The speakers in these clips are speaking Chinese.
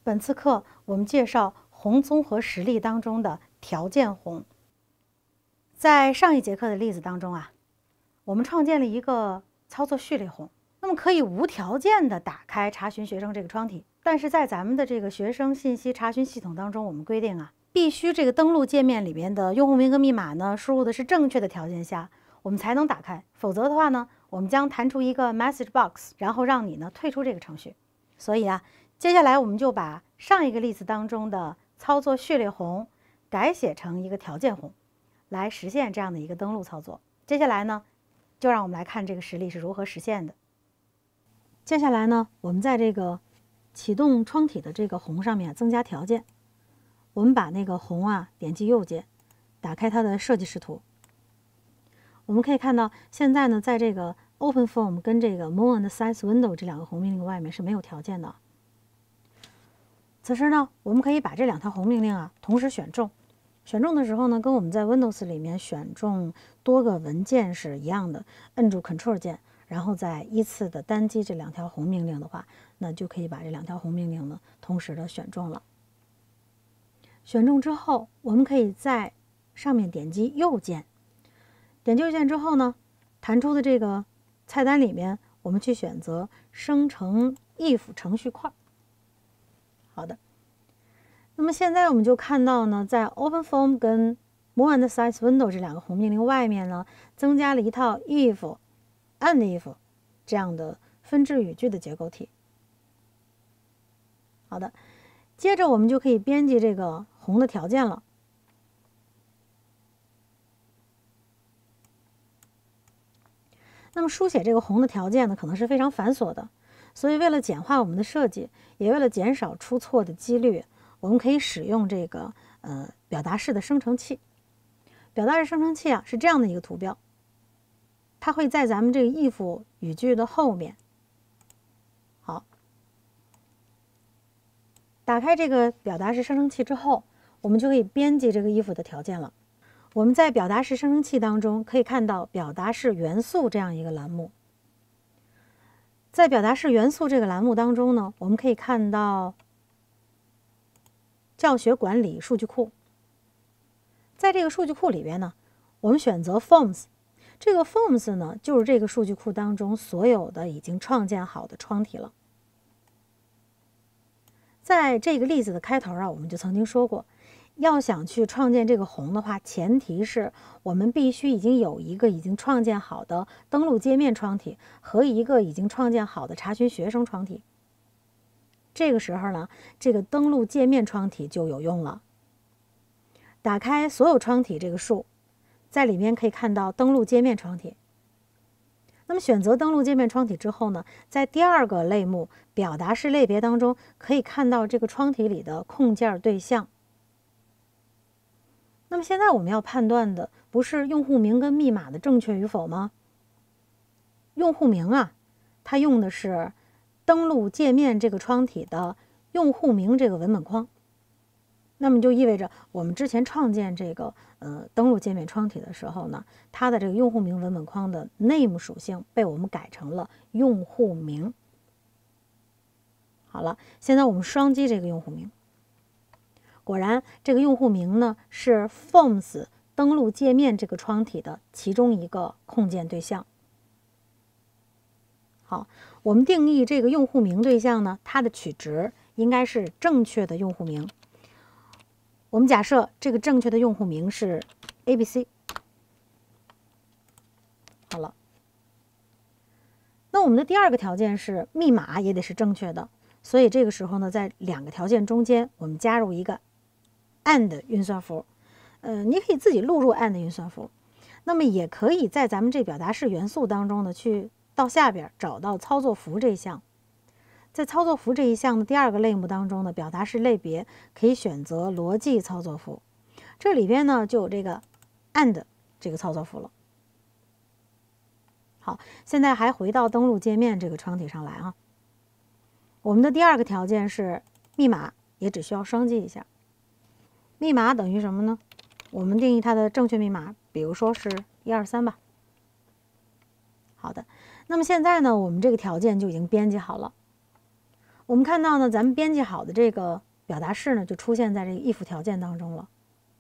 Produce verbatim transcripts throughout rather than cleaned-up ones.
本次课我们介绍宏综合实例当中的条件宏。在上一节课的例子当中啊，我们创建了一个操作序列宏，那么可以无条件的打开查询学生这个窗体，但是在咱们的这个学生信息查询系统当中，我们规定啊，必须这个登录界面里边的用户名和密码呢输入的是正确的条件下，我们才能打开，否则的话呢，我们将弹出一个 message box， 然后让你呢退出这个程序。所以啊，接下来我们就把上一个例子当中的操作序列宏改写成一个条件宏，来实现这样的一个登录操作。接下来呢，就让我们来看这个实例是如何实现的。接下来呢，我们在这个启动窗体的这个宏上面增加条件。我们把那个宏啊点击右键，打开它的设计视图。我们可以看到，现在呢，在这个 OpenForm 跟这个 More and Size Window 这两个宏命令外面是没有条件的。此时呢，我们可以把这两条宏命令啊同时选中。选中的时候呢，跟我们在 Windows 里面选中多个文件是一样的，摁住 Control 键，然后再依次的单击这两条宏命令的话，那就可以把这两条宏命令呢同时的选中了。选中之后，我们可以在上面点击右键，点击右键之后呢，弹出的这个菜单里面，我们去选择生成 if 程序块。好的，那么现在我们就看到呢，在 OpenForm 跟 More and Size Window 这两个宏命令外面呢，增加了一套 if、and if 这样的分支语句的结构体。好的，接着我们就可以编辑这个宏的条件了。那么书写这个宏的条件呢，可能是非常繁琐的，所以为了简化我们的设计，也为了减少出错的几率，我们可以使用这个呃表达式的生成器。表达式生成器啊是这样的一个图标，它会在咱们这个 if 语句的后面。好，打开这个表达式生成器之后，我们就可以编辑这个 if 的条件了。我们在表达式生成器当中可以看到表达式元素这样一个栏目。在表达式元素这个栏目当中呢，我们可以看到教学管理数据库。在这个数据库里边呢，我们选择 Forms， 这个 Forms 呢就是这个数据库当中所有的已经创建好的窗体了。在这个例子的开头啊，我们就曾经说过，要想去创建这个宏的话，前提是我们必须已经有一个已经创建好的登录界面窗体和一个已经创建好的查询学生窗体。这个时候呢，这个登录界面窗体就有用了。打开所有窗体这个树，在里面可以看到登录界面窗体。那么选择登录界面窗体之后呢，在第二个类目表达式类别当中，可以看到这个窗体里的控件对象。那么现在我们要判断的不是用户名跟密码的正确与否吗？用户名啊，它用的是登录界面这个窗体的用户名这个文本框。那么就意味着我们之前创建这个呃登录界面窗体的时候呢，它的这个用户名文本框的 name 属性被我们改成了用户名。好了，现在我们双击这个用户名，果然这个用户名呢是 Forms 登录界面这个窗体的其中一个控件对象。好，我们定义这个用户名对象呢，它的取值应该是正确的用户名。我们假设这个正确的用户名是 A B C。 好了，那我们的第二个条件是密码也得是正确的，所以这个时候呢，在两个条件中间我们加入一个 and 运算符。呃，你可以自己录入 and 运算符，那么也可以在咱们这表达式元素当中呢，去到下边找到操作符这一项。在操作符这一项的第二个类目当中呢，表达式类别可以选择逻辑操作符，这里边呢就有这个 and 这个操作符了。好，现在还回到登录界面这个窗体上来啊。我们的第二个条件是密码，也只需要双击一下。密码等于什么呢？我们定义它的正确密码，比如说是一二三吧。好的，那么现在呢，我们这个条件就已经编辑好了。 我们看到呢，咱们编辑好的这个表达式呢，就出现在这个 if 条件当中了。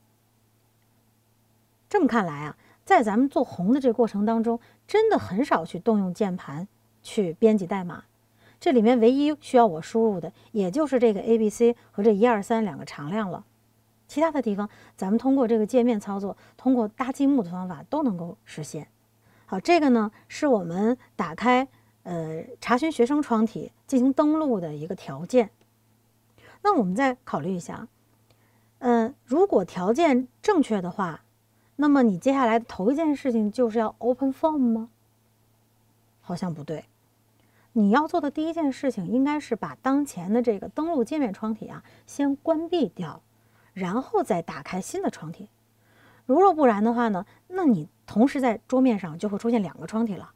这么看来啊，在咱们做红的这个过程当中，真的很少去动用键盘去编辑代码。这里面唯一需要我输入的，也就是这个 A B C 和这一二三两个常量了。其他的地方，咱们通过这个界面操作，通过搭积木的方法都能够实现。好，这个呢是我们打开呃查询学生窗体进行登录的一个条件。那我们再考虑一下，嗯、呃，如果条件正确的话，那么你接下来的头一件事情就是要 open form 吗？好像不对。你要做的第一件事情应该是把当前的这个登录界面窗体啊先关闭掉，然后再打开新的窗体。如若不然的话呢，那你同时在桌面上就会出现两个窗体了。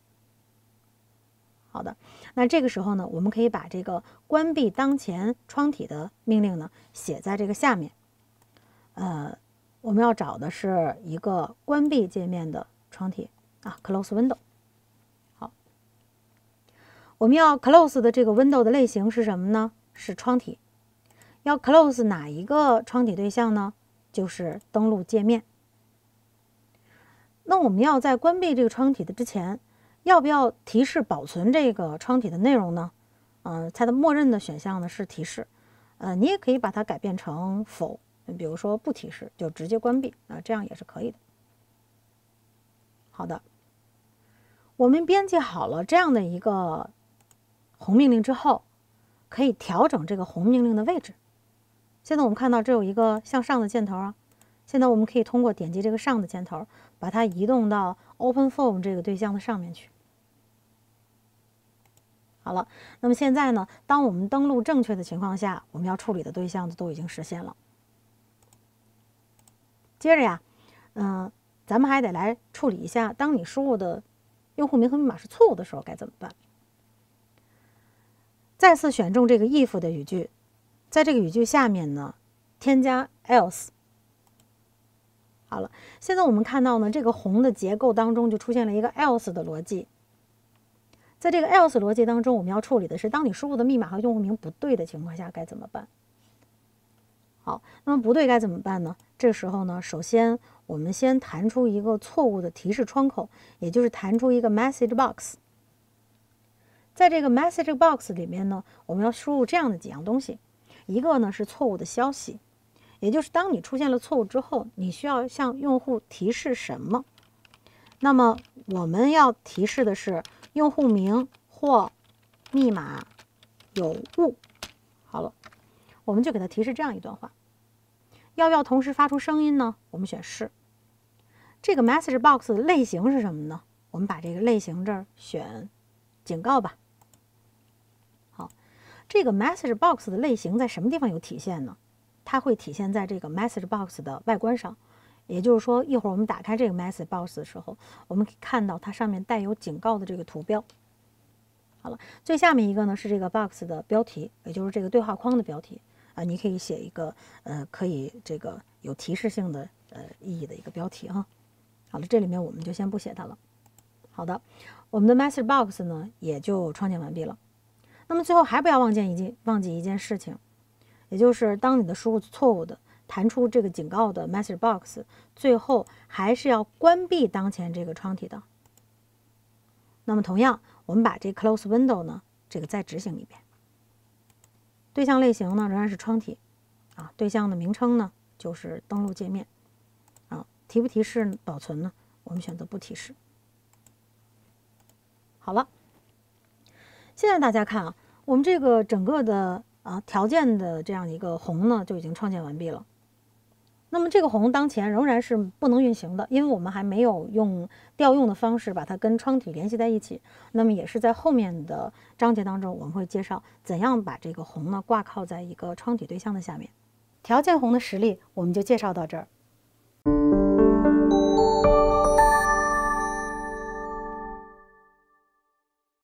好的，那这个时候呢，我们可以把这个关闭当前窗体的命令呢写在这个下面。呃，我们要找的是一个关闭界面的窗体啊 ，close window。好，我们要 close 的这个 window 的类型是什么呢？是窗体。要 close 哪一个窗体对象呢？就是登录界面。那我们要在关闭这个窗体的之前，要不要提示保存这个窗体的内容呢？呃，它的默认的选项呢是提示，呃，你也可以把它改变成否，比如说不提示就直接关闭啊，这样也是可以的。好的，我们编辑好了这样的一个红命令之后，可以调整这个红命令的位置。现在我们看到这有一个向上的箭头啊，现在我们可以通过点击这个上的箭头，把它移动到 OpenForm 这个对象的上面去。好了，那么现在呢，当我们登录正确的情况下，我们要处理的对象都已经实现了。接着呀，嗯、呃，咱们还得来处理一下，当你输入的用户名和密码是错误的时候该怎么办？再次选中这个 if 的语句。在这个语句下面呢，添加 else。好了，现在我们看到呢，这个红的结构当中就出现了一个 else 的逻辑。在这个 else 逻辑当中，我们要处理的是，当你输入的密码和用户名不对的情况下该怎么办？好，那么不对该怎么办呢？这时候呢，首先我们先弹出一个错误的提示窗口，也就是弹出一个 message box。在这个 message box 里面呢，我们要输入这样的几样东西。一个呢是错误的消息，也就是当你出现了错误之后，你需要向用户提示什么？那么我们要提示的是用户名或密码有误。好了，我们就给它提示这样一段话。要不要同时发出声音呢？我们选是。这个 message box 的类型是什么呢？我们把这个类型这儿选警告吧。这个 message box 的类型在什么地方有体现呢？它会体现在这个 message box 的外观上，也就是说，一会儿我们打开这个 message box 的时候，我们可以看到它上面带有警告的这个图标。好了，最下面一个呢是这个 box 的标题，也就是这个对话框的标题啊，你可以写一个呃可以这个有提示性的呃意义的一个标题哈。好了，这里面我们就先不写它了。好的，我们的 message box 呢也就创建完毕了。那么最后还不要忘记一件忘记一件事情，也就是当你的输入错误的，弹出这个警告的 message box， 最后还是要关闭当前这个窗体的。那么同样，我们把这 close window 呢，这个再执行一遍。对象类型呢仍然是窗体，啊，对象的名称呢就是登录界面，啊，提不提示保存呢？我们选择不提示。好了。现在大家看啊，我们这个整个的啊条件的这样一个红呢，就已经创建完毕了。那么这个红当前仍然是不能运行的，因为我们还没有用调用的方式把它跟窗体联系在一起。那么也是在后面的章节当中，我们会介绍怎样把这个红呢挂靠在一个窗体对象的下面。条件红的实例我们就介绍到这儿。